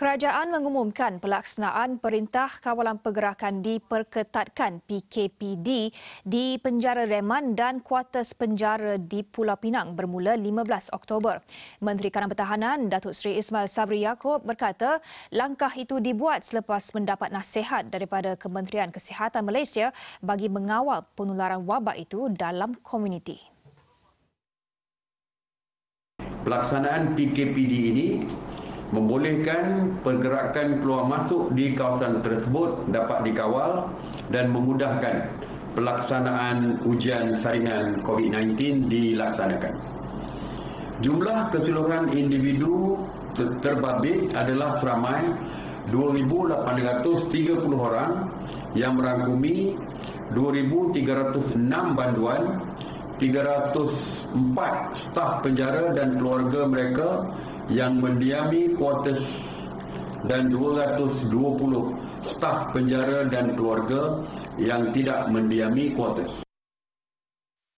Kerajaan mengumumkan pelaksanaan Perintah Kawalan Pergerakan diperketatkan PKPD di penjara Reman dan kuartus penjara di Pulau Pinang bermula 15 Oktober. Menteri Kanan Pertahanan Datuk Seri Ismail Sabri Yaakob berkata langkah itu dibuat selepas mendapat nasihat daripada Kementerian Kesihatan Malaysia bagi mengawal penularan wabak itu dalam komuniti. Pelaksanaan PKPD ini membolehkan pergerakan keluar masuk di kawasan tersebut dapat dikawal dan memudahkan pelaksanaan ujian saringan COVID-19 dilaksanakan. Jumlah keseluruhan individu terbabit adalah seramai 2,830 orang yang merangkumi 2,306 banduan, 304 staf penjara dan keluarga mereka yang mendiami kuartus dan 220 staf penjara dan keluarga yang tidak mendiami kuartus.